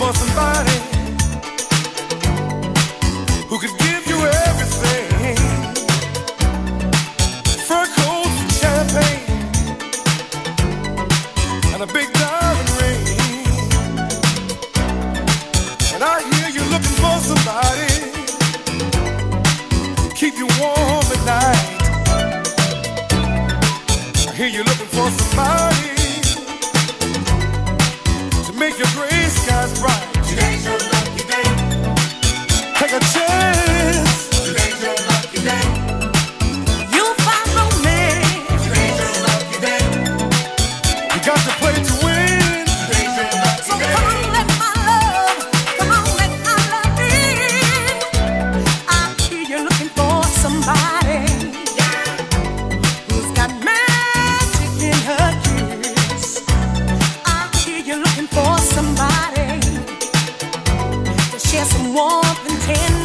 for somebody who could give you everything. Fur coats and champagne and a big diamond ring. And I hear you looking for somebody to keep you warm at night. I hear you looking for somebody to make your gray skies bright. Today's your lucky day. Take a chance. Today's your lucky day. You'll find romance. Today's your lucky day. You got to play to win. Today's your lucky So day. come on, let my love in. I hear you looking for somebody who's got magic in her kiss. I hear you looking for somebody to share some warmth and tenderness.